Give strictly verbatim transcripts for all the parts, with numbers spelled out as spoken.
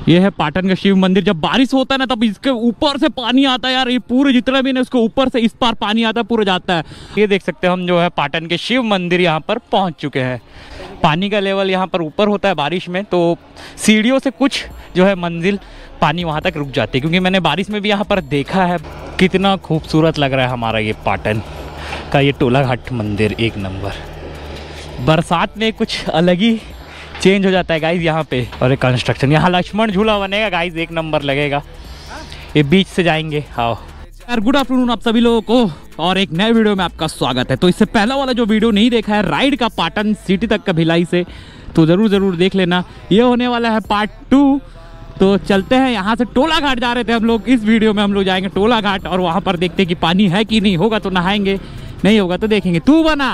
ये है पाटन का शिव मंदिर। जब बारिश होता है ना तब इसके ऊपर से पानी आता है यार, ये पूरे जितना भी ना उसके ऊपर से इस पार पानी आता है, पूरा जाता है। ये देख सकते हैं हम जो है पाटन के शिव मंदिर यहाँ पर पहुँच चुके हैं। पानी का लेवल यहाँ पर ऊपर होता है बारिश में, तो सीढ़ियों से कुछ जो है मंजिल पानी वहाँ तक रुक जाती है, क्योंकि मैंने बारिश में भी यहाँ पर देखा है। कितना खूबसूरत लग रहा है हमारा ये पाटन का ये टोला घाट मंदिर, एक नंबर। बरसात में कुछ अलग ही चेंज हो जाता है गाइज यहाँ पे। और एक कंस्ट्रक्शन, यहाँ लक्ष्मण झूला बनेगा गाइज, एक नंबर लगेगा। ये बीच से जाएंगे। हाँ यार, गुड आफ्टरनून आप सभी लोगों को, और एक नए वीडियो में आपका स्वागत है। तो इससे पहला वाला जो वीडियो नहीं देखा है राइड का पाटन सिटी तक का भिलाई से, तो ज़रूर ज़रूर देख लेना। ये होने वाला है पार्ट टू। तो चलते हैं, यहाँ से टोला घाट जा रहे थे हम लोग। इस वीडियो में हम लोग जाएंगे टोला घाट, और वहाँ पर देखते हैं कि पानी है कि नहीं। होगा तो नहाएंगे, नहीं होगा तो देखेंगे। तू बना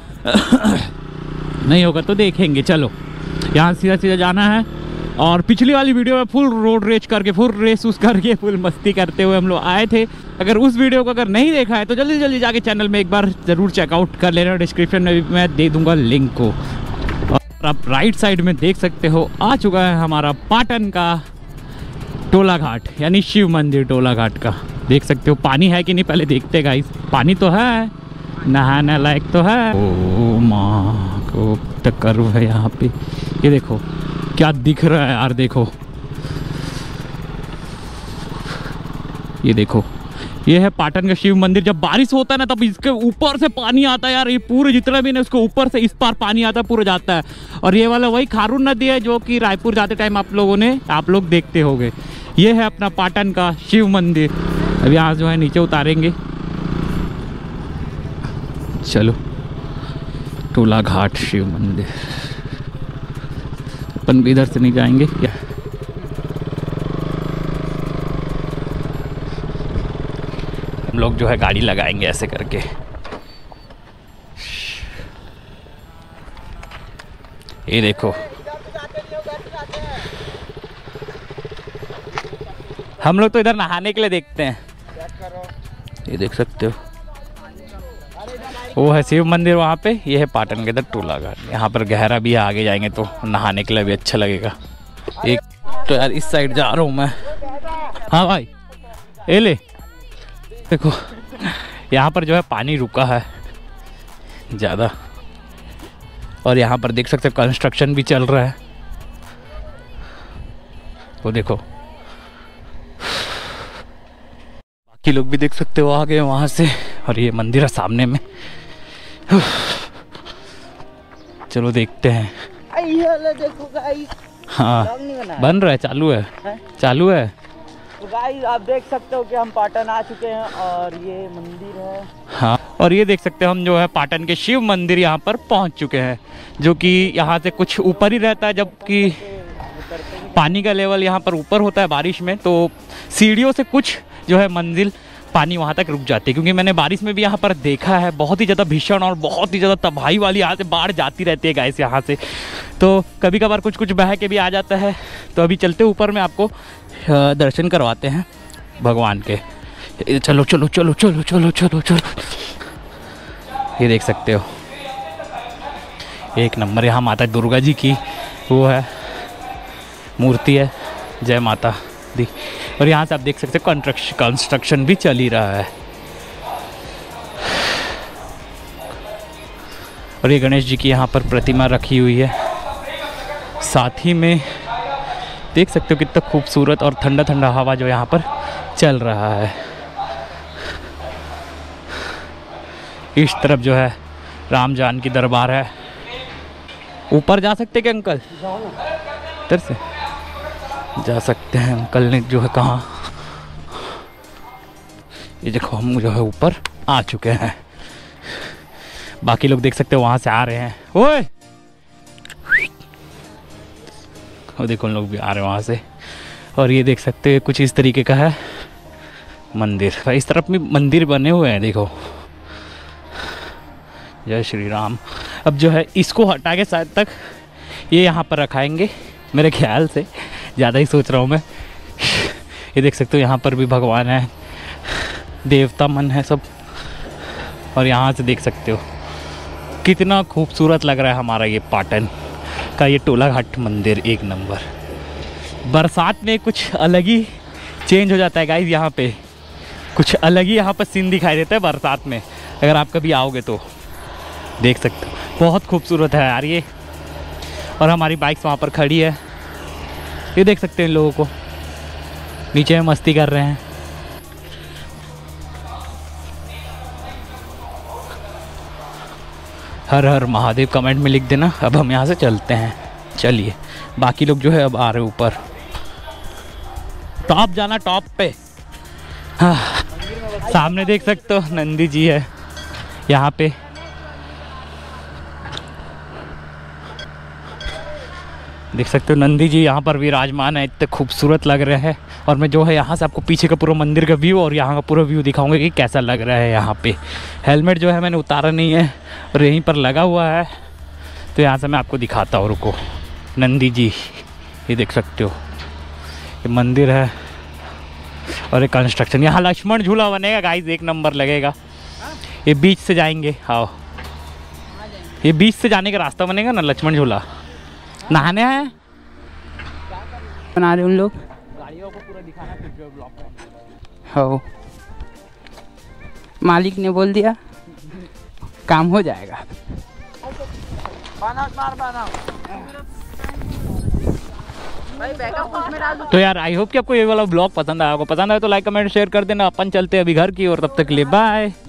नहीं होगा तो देखेंगे। चलो, यहाँ सीधा सीधा जाना है। और पिछली वाली वीडियो में फुल रोड रेस करके, फुल रेस उस करके, फुल मस्ती करते हुए हम लोग आए थे। अगर उस वीडियो को अगर नहीं देखा है तो जल्दी जल्दी जाके चैनल में एक बार ज़रूर चेकआउट कर लेना। डिस्क्रिप्शन में भी मैं दे दूंगा लिंक को। और आप राइट साइड में देख सकते हो, आ चुका है हमारा पाटन का टोला घाट, यानी शिव मंदिर टोला घाट का। देख सकते हो पानी है कि नहीं, पहले देखते गाइस। पानी तो है, नहाने लायक तो है। ओ माँ को टक्कर है यहाँ पे। ये देखो क्या दिख रहा है यार, देखो ये देखो, ये है पाटन का शिव मंदिर। जब बारिश होता है ना तब इसके ऊपर से पानी आता है यार, ये पूरे जितना भी ना उसके ऊपर से इस पार पानी आता है, पूरा जाता है। और ये वाला वही खारून नदी है जो कि रायपुर जाते टाइम आप लोगों ने आप लोग देखते होंगे। ये है अपना पाटन का शिव मंदिर। अब यहाँ जो है नीचे उतारेंगे। चलो, टोला घाट शिव मंदिर। अपन भी इधर से नहीं जाएंगे क्या? हम लोग जो है गाड़ी लगाएंगे ऐसे करके। ये देखो, हम लोग तो इधर नहाने के लिए देखते हैं। ये देख सकते हो, वो है शिव मंदिर वहाँ पे। ये है पाटन के इधर टोला घाट। यहाँ पर गहरा भी है, आगे जाएंगे तो नहाने के लिए भी अच्छा लगेगा। एक तो यार इस साइड जा रहा हूँ मैं। हाँ भाई, ये ले देखो, यहाँ पर जो है पानी रुका है ज़्यादा, और यहाँ पर देख सकते हो कंस्ट्रक्शन भी चल रहा है। वो देखो, बाकी लोग भी देख सकते हो आगे वहाँ से। और ये मंदिर है सामने में। चलो देखते हैं। देखो गाइस, हाँ बन रहा है, चालू है, है? चालू है। तो गाइस आप देख सकते हो कि हम पाटन आ चुके हैं, और ये मंदिर है। हाँ, और ये देख सकते हो हम जो है पाटन के शिव मंदिर यहाँ पर पहुँच चुके हैं, जो कि यहाँ से कुछ ऊपर ही रहता है। जबकि पानी का लेवल यहाँ पर ऊपर होता है बारिश में, तो सीढ़ियों से कुछ जो है मंजिल पानी वहाँ तक रुक जाती है, क्योंकि मैंने बारिश में भी यहाँ पर देखा है। बहुत ही ज़्यादा भीषण और बहुत ही ज़्यादा तबाही वाली यहाँ से बाढ़ जाती रहती है गाइस यहाँ से। तो कभी कभार कुछ कुछ बह के भी आ जाता है। तो अभी चलते ऊपर में आपको दर्शन करवाते हैं भगवान के। चलो चलो चलो चलो चलो चलो चलो। ये देख सकते हो, एक नंबर। यहाँ माता दुर्गा जी की वो है मूर्ति है, जय माता दी। और यहाँ से आप देख सकते हो कंस्ट्रक्शन कंस्ट्रक्शन भी चल ही रहा है। और ये गणेश जी की यहाँ पर प्रतिमा रखी हुई है। साथ ही में देख सकते हो कितना खूबसूरत और ठंडा ठंडा हवा जो यहाँ पर चल रहा है। इस तरफ जो है राम जान की दरबार है। ऊपर जा सकते क्या अंकल? इधर से जा सकते हैं। अंकल ने जो है कहाँ, ये देखो हम जो है ऊपर आ चुके हैं। बाकी लोग देख सकते हो वहाँ से आ रहे हैं। ओए वो देखो, उन लोग भी आ रहे हैं वहाँ से। और ये देख सकते हो कुछ इस तरीके का है मंदिर। इस तरफ भी मंदिर बने हुए हैं, देखो। जय श्री राम। अब जो है इसको हटा के शायद तक ये यहाँ पर रखाएंगे मेरे ख्याल से, ज़्यादा ही सोच रहा हूँ मैं। ये देख सकते हो यहाँ पर भी भगवान है, देवता मन है सब। और यहाँ से देख सकते हो कितना खूबसूरत लग रहा है हमारा ये पाटन का ये टोला घाट मंदिर, एक नंबर। बरसात में कुछ अलग ही चेंज हो जाता है गाइस। यहाँ पे कुछ अलग ही यहाँ पर सीन दिखाई देता है बरसात में। अगर आप कभी आओगे तो देख सकते हो, बहुत खूबसूरत है यार ये। और हमारी बाइक्स वहाँ पर खड़ी है, ये देख सकते हैं इन लोगों को, नीचे में मस्ती कर रहे हैं। हर हर महादेव कमेंट में लिख देना। अब हम यहाँ से चलते हैं, चलिए। बाकी लोग जो है अब आ रहे ऊपर, टॉप जाना, टॉप पे। हाँ, सामने देख सकते हो नंदी जी है यहाँ पे। देख सकते हो नंदी जी यहाँ पर विराजमान है, इतने खूबसूरत लग रहे हैं। और मैं जो है यहाँ से आपको पीछे का पूरा मंदिर का व्यू और यहाँ का पूरा व्यू दिखाऊंगा कि कैसा लग रहा है यहाँ पे। हेलमेट जो है मैंने उतारा नहीं है और यहीं पर लगा हुआ है, तो यहाँ से मैं आपको दिखाता हूँ। रुको, नंदी जी ये देख सकते हो, ये मंदिर है और एक कंस्ट्रक्शन। यहाँ लक्ष्मण झूला बनेगा गाइस, एक नंबर लगेगा। ये बीच से जाएंगे, आओ, ये बीच से जाने का रास्ता बनेगा ना, लक्ष्मण झूला। नहाने आए बना रहे उन लोग, गाड़ियों को पूरा दिखाना है ब्लॉक में। हो मालिक ने बोल दिया काम हो जाएगा। तो यार आई होप कि आपको ये वाला ब्लॉग पसंद आया होगा। पसंद आया तो लाइक कमेंट शेयर कर देना। अपन चलते हैं अभी घर की ओर, तब तक के लिए बाय।